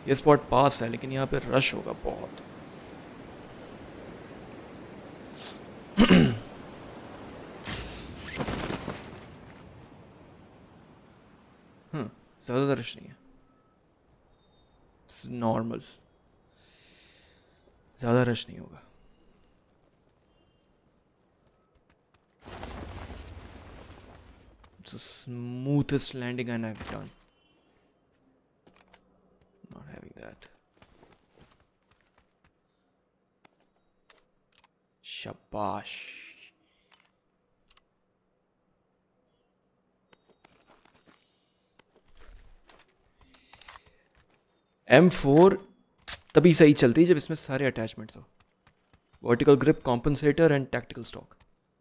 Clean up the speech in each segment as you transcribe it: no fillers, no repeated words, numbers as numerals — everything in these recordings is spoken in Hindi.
ये स्पॉट पास है लेकिन यहाँ पे रश होगा बहुत। ज़्यादा रश नहीं है, नॉर्मल, ज़्यादा रश नहीं होगा। It's the smoothest landing I've done. Not having that. Shabash. M4 तभी सही चलती है जब इसमें सारे अटैचमेंट्स हो, vertical grip, compensator and tactical stock.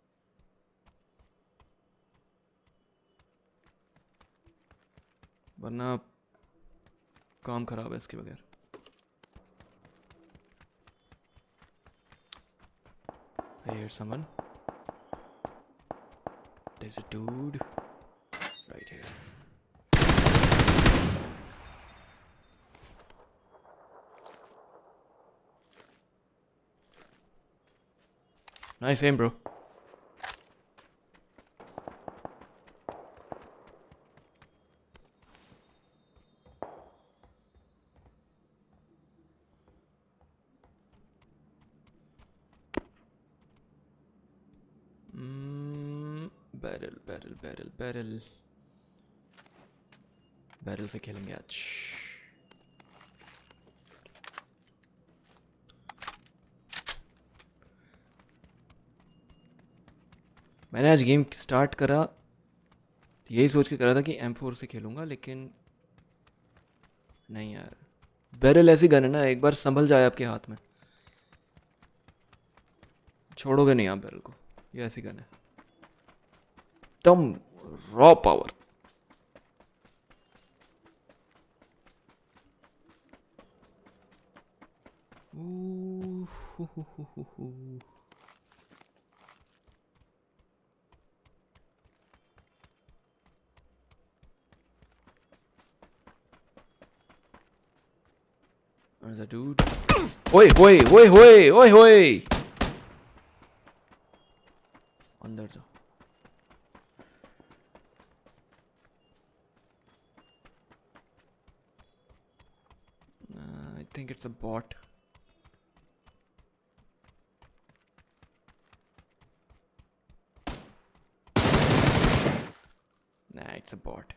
वरना काम खराब है इसके बगैर। I hear someone. There's a dude right here. Nice aim, bro. Beryl से खेलेंगे आज। मैंने आज गेम स्टार्ट करा यही सोच के करा था कि M4 से खेलूंगा, लेकिन नहीं यार, बेरिल ऐसी गन है ना, एक बार संभल जाए आपके हाथ में छोड़ोगे नहीं आप बेरिल को। ये ऐसी गन है, एकदम raw power. There's a dude. Oi, oi, oi, oi, oi, oi. अंदर जाओ। I think it's a bot. Nah, it's a bot.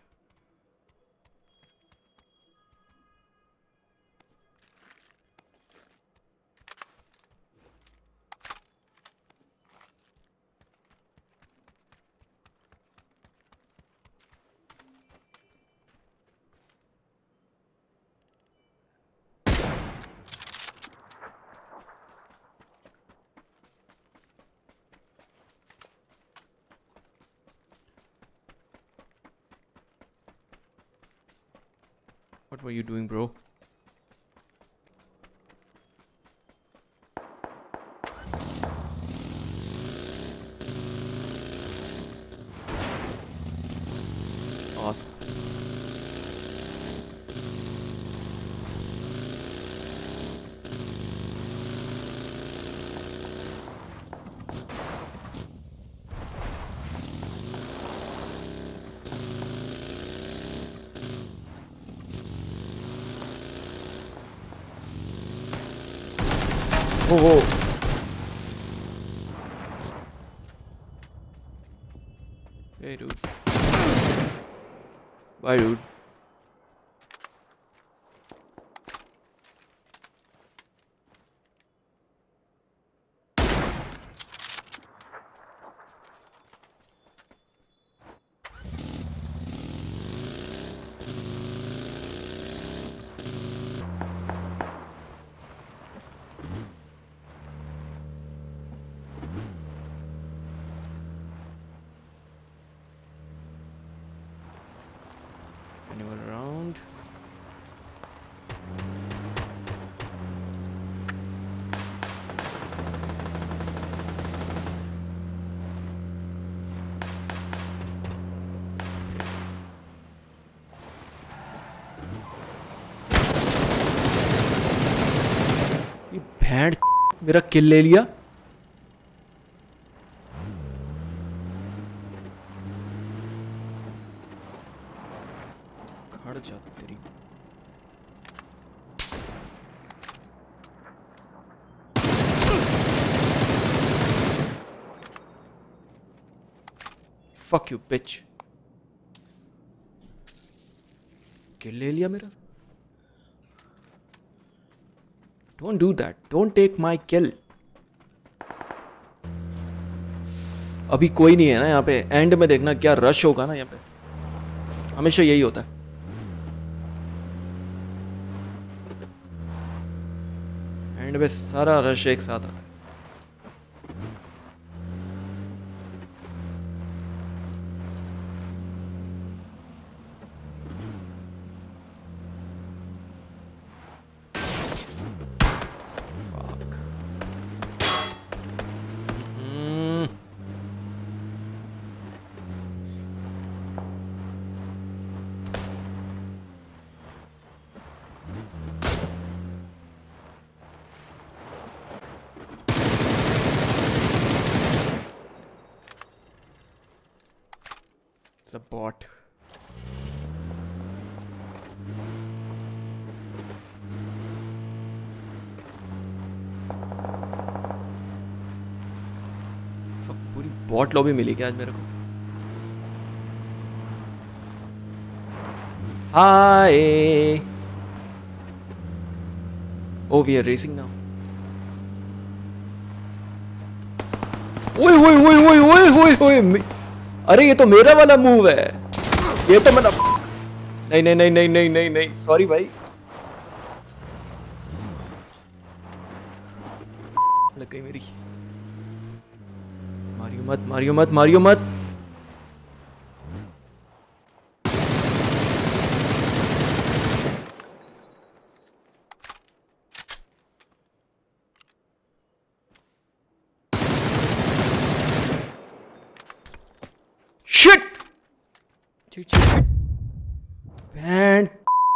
What were you doing, bro? Awesome. Whoa. Hey, dude. Bye, dude. Anyone around? मेरा किल ले लिया। खड़ जा तेरी। फक यू बिच। किल ले लिया मेरा। Don't do that, don't take my kill. अभी कोई नहीं है ना यहाँ पे। एंड में देखना क्या रश होगा ना यहाँ पे, हमेशा यही होता है। एंड में सारा रश एक साथ आता है। Fuck. It's a bot. Fuck, पूरी बॉट लॉबी मिली क्या आज मेरे को? Hi. Oh, we are racing now. ओए ओए ओए ओए ओए ओए ओए, अरे ये तो मेरा वाला मूव है। ये तो मैंने नहीं नहीं नहीं नहीं नहीं नहीं नहीं, सॉरी भाई। लग गई मेरी। मारियो मत मारियो मत मारियो मत। Shit shit shit shit. बैंड।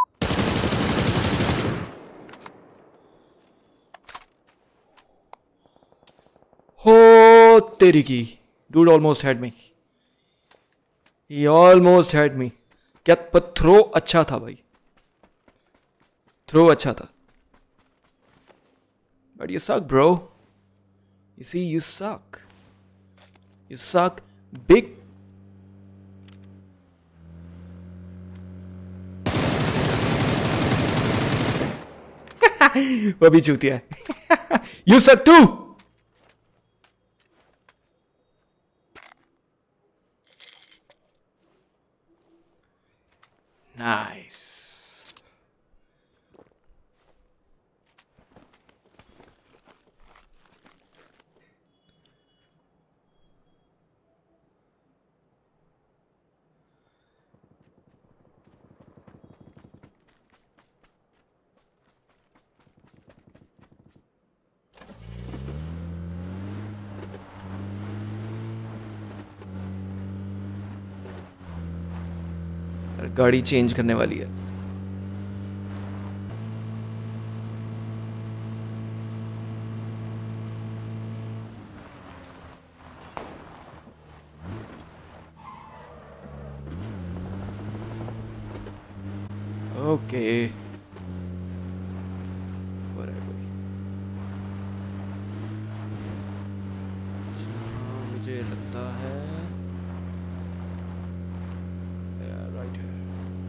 हो तेरी की। Dude almost had me. He almost had me. क्या पर थ्रो अच्छा था भाई, थ्रो अच्छा था। But you suck bro, you see you suck, you suck big. वो भी चूतिया है। यू सक टू। नाइस। गाड़ी चेंज करने वाली है। ओके मुझे लगता है राइट है।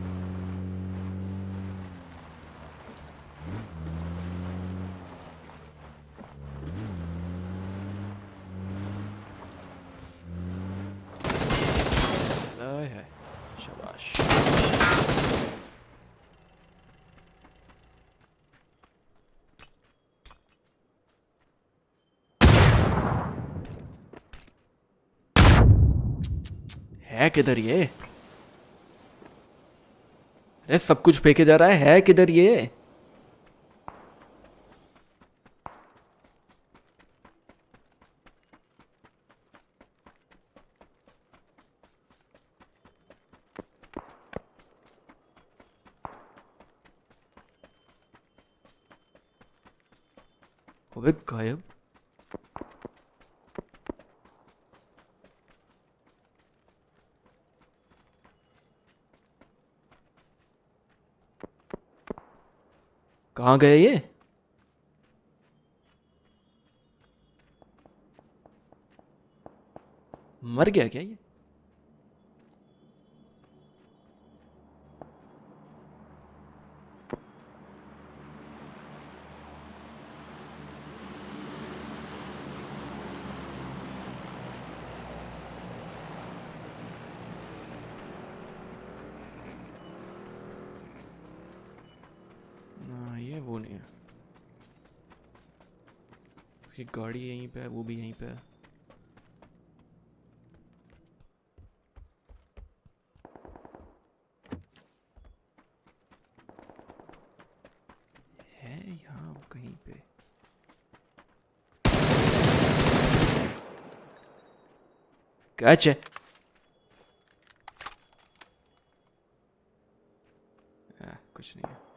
सही है, शाबाश। है किधर ये? अरे सब कुछ फेंके जा रहा है किधर ये? अबे गायब। कहाँ गए ये? मर गया क्या ये? ना ये वो नहीं है। उसकी गाड़ी यहीं पे है, वो भी यहीं पे है। है यहाँ कहीं पे। कैच है। कुछ नहीं है।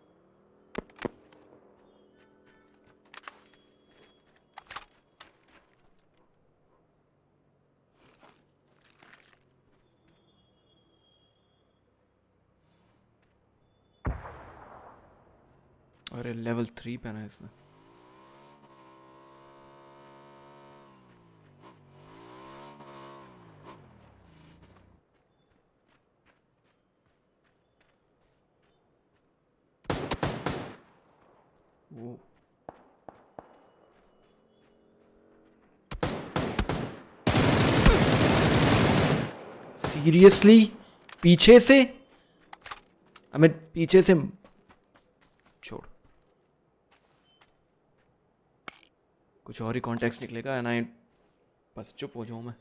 अरे लेवल 3 पहना है इसने। वो सीरियसली पीछे से? हमें पीछे से छोड़। कुछ और ही कॉन्टेक्स्ट निकलेगा एंड आई बस चुप हो जाऊं मैं।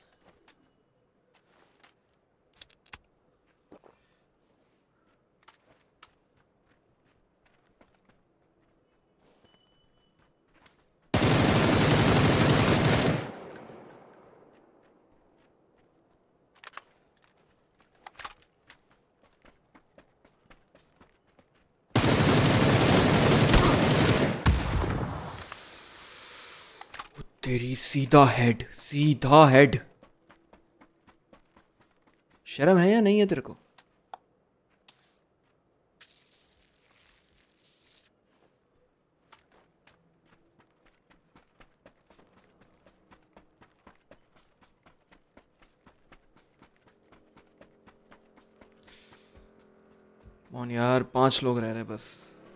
तेरी सीधा हेड, सीधा हेड। शर्म है या नहीं है तेरे को? मोहन यार 5 लोग रह रहे हैं बस।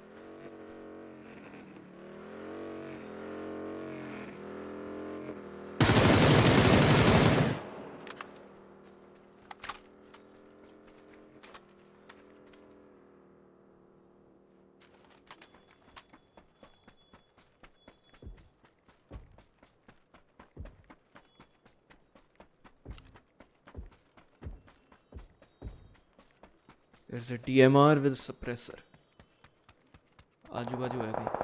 There's a DMR with suppressor. आजू बाजू है कहीं।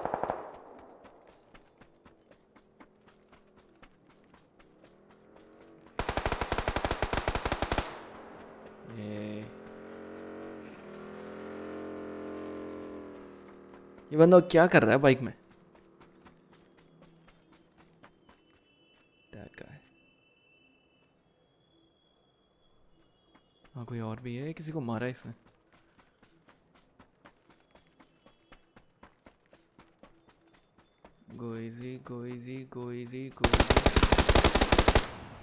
ये बंदा क्या कर रहा है बाइक में? That guy. हाँ कोई और भी है, किसी को मारा है इसने। Go easy, go easy, go easy, go easy.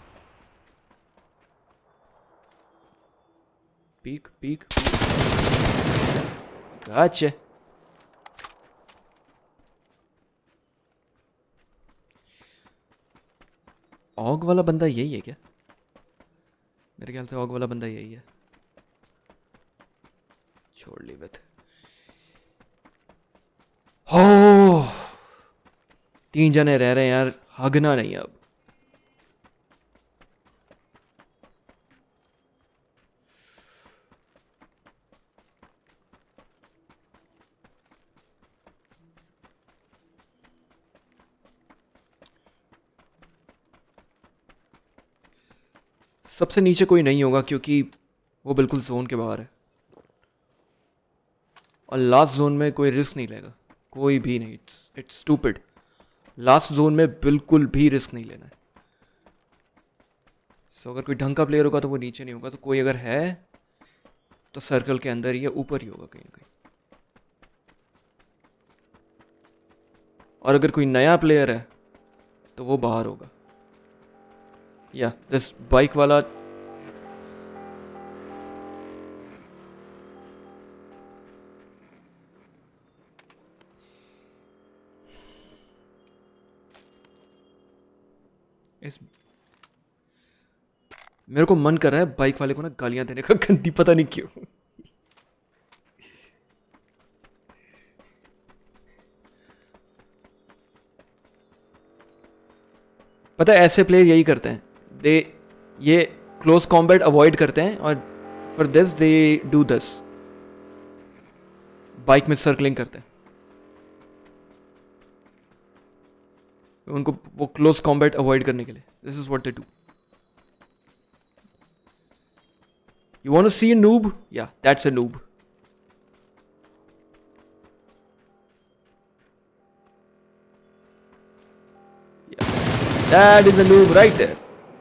Peek, peek, peek. Gotcha. AUG वाला बंदा यही है क्या? मेरे ख्याल से ऑग वाला बंदा यही है। छोड़ ली विथ। हो 3 जने रह रहे हैं यार, हगना नहीं अब। सबसे नीचे कोई नहीं होगा क्योंकि वो बिल्कुल जोन के बाहर है, और लास्ट जोन में कोई रिस्क नहीं लेगा, कोई भी नहीं। It's stupid. लास्ट जोन में बिल्कुल भी रिस्क नहीं लेना है। सो अगर कोई ढंग का प्लेयर होगा तो वो नीचे नहीं होगा, तो कोई अगर है तो सर्कल के अंदर या ऊपर ही होगा कहीं ना कहीं। और अगर कोई नया प्लेयर है तो वो बाहर होगा। या दिस बाइक वाला इस मेरे को मन कर रहा है बाइक वाले को ना गालियां देने का, गंदी, पता नहीं क्यों। पता है ऐसे प्लेयर यही करते हैं, ये क्लोज कॉम्बैट अवॉइड करते हैं और for this they do this, bike में सर्कलिंग करते हैं। उनको वो क्लोज कॉम्बैट अवॉइड करने के लिए, this is what they do. You want to see a noob? Yeah, that's a noob. Yeah, that is a noob right there.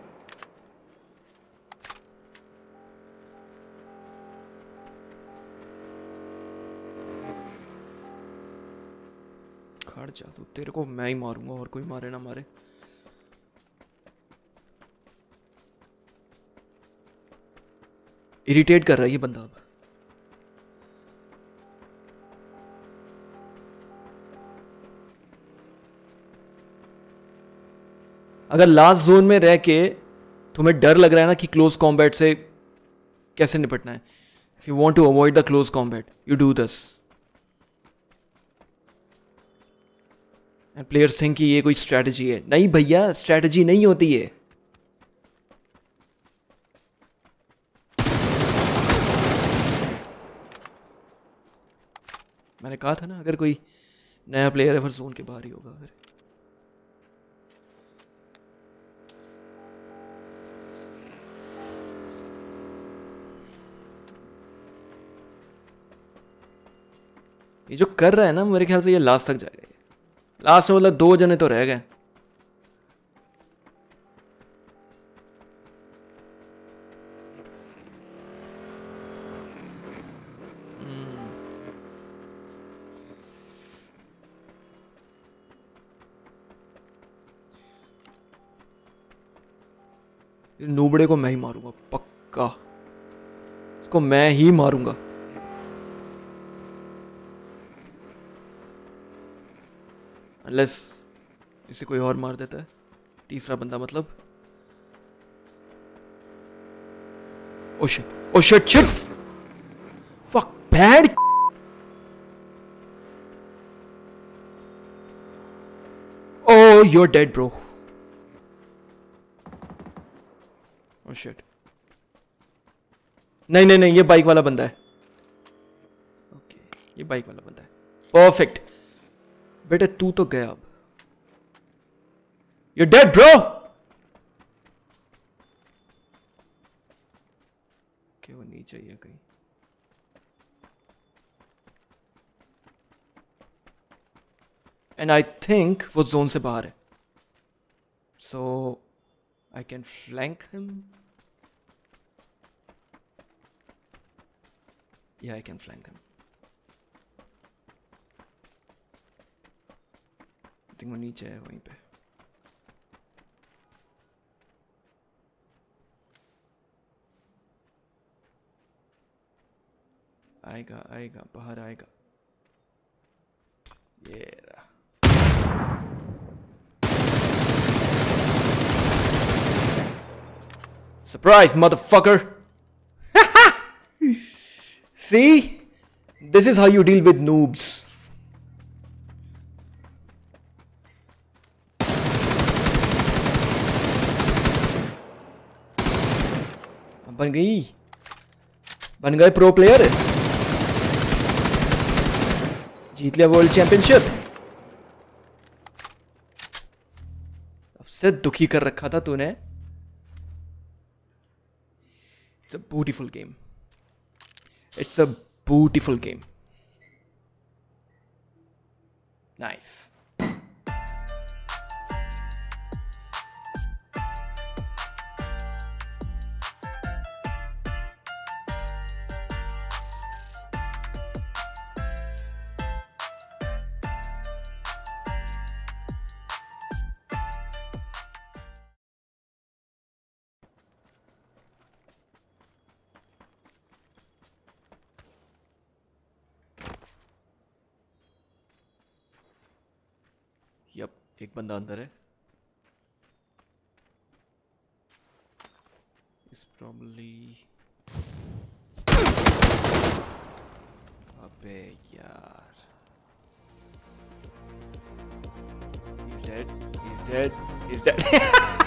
खड़ जा तू, तेरे को मैं ही मारूंगा, और कोई मारे ना मारे। इरिटेट कर रहा है ये बंदा अब। अगर लास्ट जोन में रह के तुम्हें डर लग रहा है ना कि क्लोज कॉम्बैट से कैसे निपटना है, if you want to avoid the close combat you do this. And players think कि ये कोई स्ट्रैटेजी है। नहीं भैया, स्ट्रैटेजी नहीं होती है। मैंने कहा था ना अगर कोई नया प्लेयर है फिर जोन के बाहर ही होगा। फिर ये जो कर रहा है ना, मेरे ख्याल से ये लास्ट तक जाएगा। लास्ट में मतलब 2 जने तो रह गए। नूबड़े को मैं ही मारूंगा पक्का, इसको मैं ही मारूंगा। अनलेस इसे कोई और मार देता है, तीसरा बंदा मतलब। Oh shit, oh shit, shit, fuck, bad. Oh you are dead bro. Oh shit. नहीं नहीं नहीं, ये बाइक वाला बंदा है। ओके, ये बाइक वाला बंदा है। परफेक्ट बेटे, तू तो गया अब। You're dead bro. ओके, वो नीचे ही है कहीं। एंड आई थिंक वो जोन से बाहर है, सो I can flank him. Yeah, I can flank him. I think वो नीचे है वहीं पे। आएगा आएगा, बाहर आएगा। ये रहा। Surprise, motherfucker! See? This is how you deal with noobs. बन गई, बन गए प्रो प्लेयर, जीत लिया वर्ल्ड चैंपियनशिप। सबसे दुखी कर रखा था तूने। It's a beautiful game. It's a beautiful game. Nice. एक बंदा अंदर है. Is probably. अबे यार. He's dead. He's dead. He's dead.